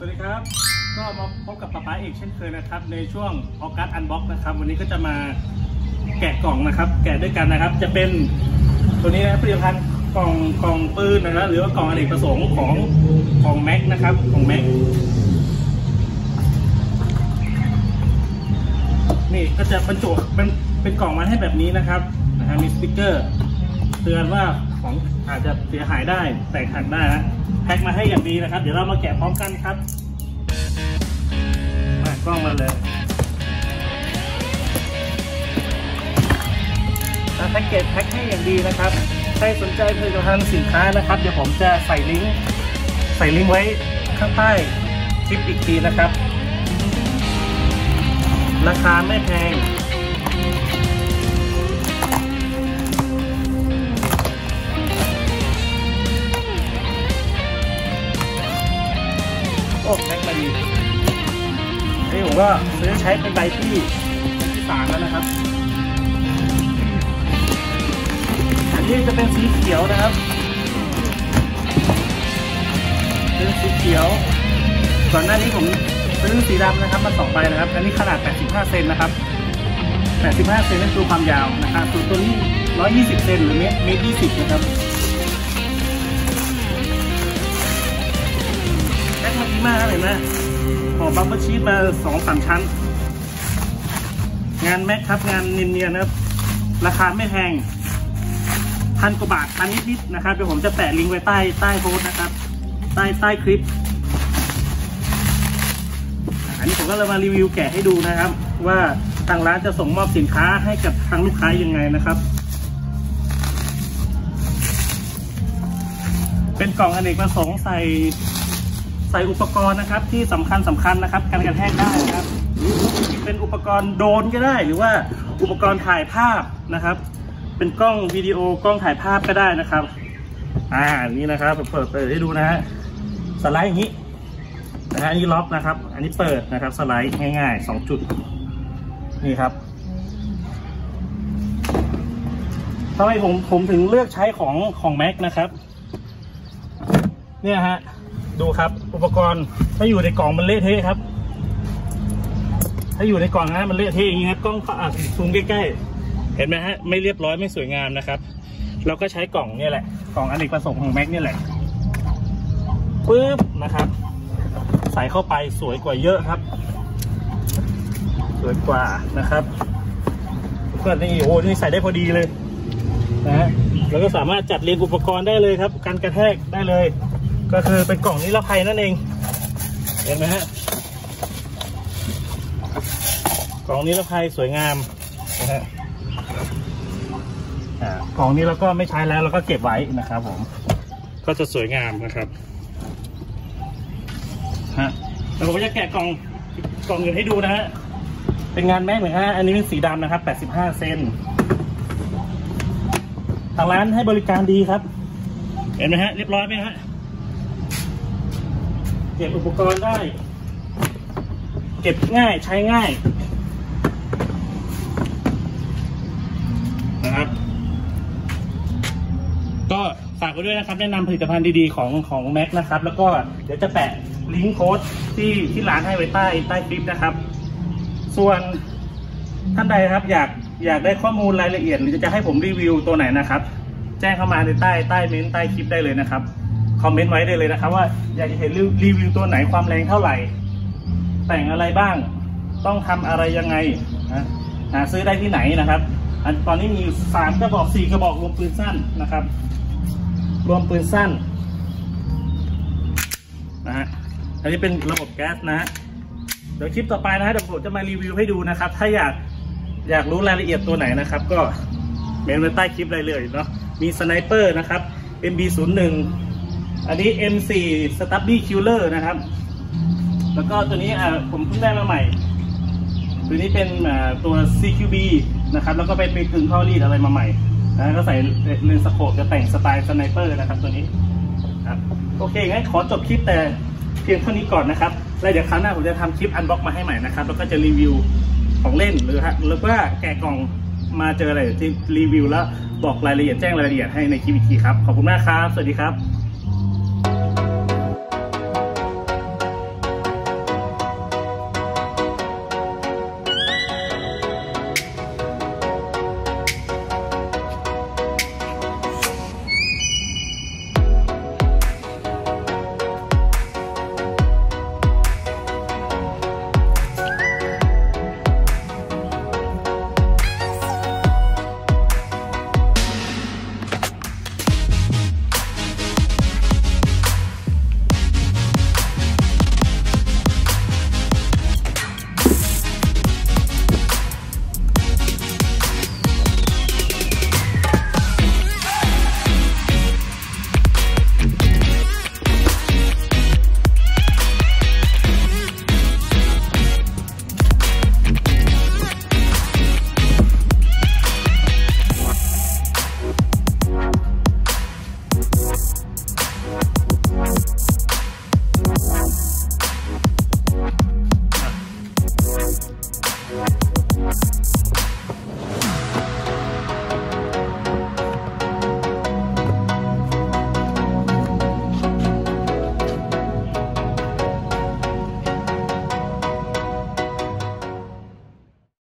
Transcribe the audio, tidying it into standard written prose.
วัสดีครับก็มาพบกับป๊าป๊าเอกเช่นเคยนะครับในช่วงออกัสอันบ็อกนะครับวันนี้ก็จะมาแกะกล่องนะครับแกะด้วยกันนะครับจะเป็นตัวนี้นะผลิตภัณฑ์กล่องปืนนะครับหรือว่ากล่องอเนกประสงค์ของแม็กนะครับของแม็กนี่ก็จะบรรจุเป็นกล่องมาให้แบบนี้นะครับมีสติ๊กเกอร์เตือนว่าของอาจจะเสียหายได้แตกหักได้นะแพ็คมาให้อย่างดีนะครับเดี๋ยวเรามาแกะพร้อมกันครับมากล้องมาเลยแพ็กเกจแพ็คให้อย่างดีนะครับใครสนใจผลิตภัณฑ์สินค้านะครับเดี๋ยวผมจะใส่ลิงก์ไว้ข้างใต้คลิปอีกทีนะครับราคาไม่แพงโอ้แพ็คมาดีนี่ผมก็ซื้อใช้เป็นใบที่3แล้วนะครับอันนี้จะเป็นสีเขียวนะครับเป็นสีเขียวก่อนหน้านี้ผมซื้อสีดำนะครับมา2ใบนะครับอันนี้ขนาด85เซนนะครับ85เซนนั่นคือความยาวนะครับส่วนตัวนี้120เซนหรือเมตร20นะครับแพ็คมาดีมากเลยนะห่อบัฟเฟอร์ชีทมา 2-3 ชั้นงานแม็กครับงานเนียนๆนะครับราคาไม่แพง1,000 กว่าบาทอันนิดๆนะครับเดี๋ยวผมจะแปะลิงก์ไว้ใต้โพสต์นะครับใต้คลิปอันนี้ผมก็เลยมารีวิวแกะให้ดูนะครับว่าทางร้านจะส่งมอบสินค้าให้กับทางลูกค้ายังไงนะครับเป็นกล่องอเนกประสงค์ใส่อุปกรณ์นะครับที่สำคัญนะครับการกระแทกได้นะครับเป็นอุปกรณ์โดรนก็ได้หรือว่าอุปกรณ์ถ่ายภาพนะครับเป็นกล้องวิดีโอกล้องถ่ายภาพก็ได้นะครับนี่นะครับเปิดให้ดูนะฮะสไลด์อย่างนี้นะฮะอันนี้ล็อกนะครับอันนี้เปิดนะครับสไลด์ง่ายๆ2จุดนี่ครับทำไมผมถึงเลือกใช้ของแม็กนะครับเนี่ยฮะดูครับอุปกรณ์ถ้าอยู่ในกล่องมันเละเทะครับถ้าอยู่ในกล่องนะมันเละเทะอย่างนี้ครับกล้องซูมใกล้ๆเห็นไหมฮะไม่เรียบร้อยไม่สวยงามนะครับเราก็ใช้กล่องนี่แหละกล่องอเนกประสงค์ของแม็กนี่แหละปึ๊บนะครับใส่เข้าไปสวยกว่าเยอะครับสวยกว่านะครับเพื่อนนี่โอ้นี่ใส่ได้พอดีเลยนะฮะแล้วก็สามารถจัดเรียงอุปกรณ์ได้เลยครับการกระแทกได้เลยก็คือเป็นกล่องนิรภัยนั่นเองเห็นไหมฮะกล่องนิรภัยสวยงามนะฮะกล่องนี้เราก็ไม่ใช้แล้วเราก็เก็บไว้นะครับผมก็จะสวยงามนะครับแล้วผมจะแกะกล่องอื่นให้ดูนะฮะเป็นงานแม็กเหมือนกันอันนี้เป็นสีดำนะครับ85เซนทางร้านให้บริการดีครับเห็นไหมฮะเรียบร้อยไหมฮะเก็บอุปกรณ์ได้เก็บง่ายใช้ง่ายนะครับก็ฝากไว้ด้วยนะครับแนะนำผลิตภัณฑ์ดีๆของแม็กนะครับแล้วก็เดี๋ยวจะแปะลิงก์โค้ดที่ร้านให้ไว้ใต้คลิปนะครับส่วนท่านใดครับอยากได้ข้อมูลรายละเอียดหรือจะให้ผมรีวิวตัวไหนนะครับแจ้งเข้ามาในใต้เมนต์ใต้คลิปได้เลยนะครับคอมเมนต์ไว้ได้เลยนะครับว่าอยากจะเห็นรีวิวตัวไหนความแรงเท่าไหร่แต่งอะไรบ้างต้องทำอะไรยังไงหาซื้อได้ที่ไหนนะครับตอนนี้มี3 กระบอก4 กระบอกรวมปืนสั้นนะครับรวมปืนสั้นนะฮะอันนี้เป็นระบบแก๊สนะฮะเดี๋ยวคลิปต่อไปนะฮะเดี๋ยวผมจะมารีวิวให้ดูนะครับถ้าอยากรู้รายละเอียดตัวไหนนะครับก็เมนไว้ใต้คลิปได้เลยเนาะมีสไนเปอร์นะครับ MB01 อันนี้ M4 Stubby Killer นะครับแล้วก็ตัวนี้ผมเพิ่งได้มาใหม่ตัวนี้เป็นตัว CQB นะครับแล้วก็ไปกึ่งท่อรีดอะไรมาใหม่นะก็ใส่เลนส์สโคปจะแต่งสไตล์สไนเปอร์นะครับตัวนี้ครับโอเคงั้นขอจบคลิปแต่เพียงเท่านี้ก่อนนะครับแล้วเดี๋ยวคราวหน้าผมจะทำคลิปอันบ็อกมาให้ใหม่นะครับแล้วก็จะรีวิวของเล่นหรือว่าแกะกล่องมาเจออะไรที่รีวิวแล้วบอกรายละเอียดแจ้งรายละเอียดให้ในคลิปอีกทีครับขอบคุณมากครับสวัสดีครับครับ